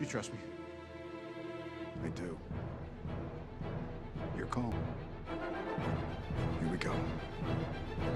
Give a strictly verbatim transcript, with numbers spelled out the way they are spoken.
You trust me? I do. You're calm. Here we go.